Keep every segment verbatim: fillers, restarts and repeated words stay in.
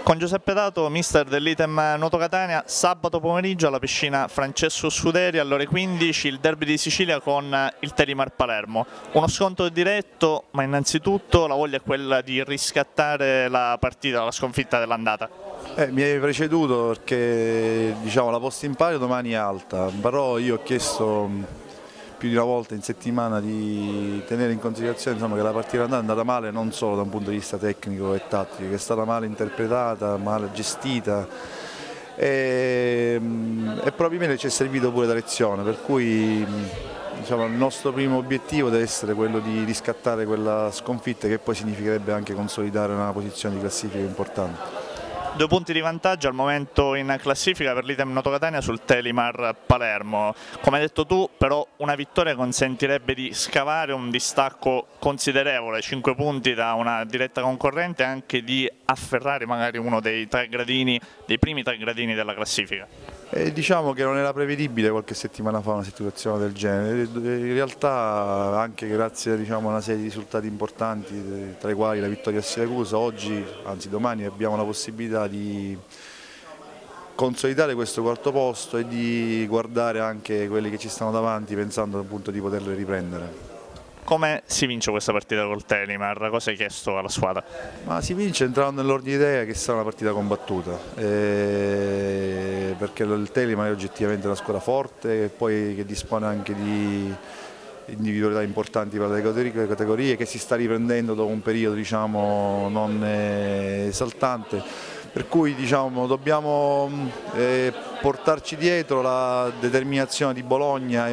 Con Giuseppe Dato, mister dell'Item Nuoto Catania, sabato pomeriggio alla piscina Francesco Scuderi alle ore quindici il derby di Sicilia con il Telimar Palermo. Uno scontro diretto, ma innanzitutto la voglia è quella di riscattare la partita, la sconfitta dell'andata. Eh, mi hai preceduto perché diciamo, la posta in palio domani è alta, però io ho chiesto più di una volta in settimana di tenere in considerazione insomma, che la partita è andata male non solo da un punto di vista tecnico e tattico, che è stata male interpretata, male gestita e, e probabilmente ci è servito pure da lezione, per cui diciamo, il nostro primo obiettivo deve essere quello di riscattare quella sconfitta che poi significherebbe anche consolidare una posizione di classifica importante. Due punti di vantaggio al momento in classifica per l'Item Nuoto Catania sul Telimar Palermo. Come hai detto tu, però una vittoria consentirebbe di scavare un distacco considerevole, cinque punti da una diretta concorrente, e anche di afferrare magari uno dei tre gradini, dei primi tre gradini della classifica. E diciamo che non era prevedibile qualche settimana fa una situazione del genere, in realtà anche grazie diciamo, a una serie di risultati importanti, tra i quali la vittoria a Siracusa, oggi, anzi domani abbiamo la possibilità di consolidare questo quarto posto e di guardare anche quelli che ci stanno davanti pensando appunto di poterle riprendere. Come si vince questa partita col Telimar? Cosa hai chiesto alla squadra? Ma si vince entrando nell'ordine di idea che sarà una partita combattuta, eh, perché il Telimar è oggettivamente una squadra forte e poi che dispone anche di individualità importanti per le categorie, che si sta riprendendo dopo un periodo diciamo, non esaltante. Per cui diciamo, dobbiamo eh, portarci dietro la determinazione di Bologna e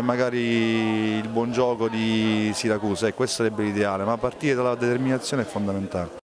magari il buon gioco di Siracusa, e questo sarebbe l'ideale, ma partire dalla determinazione è fondamentale.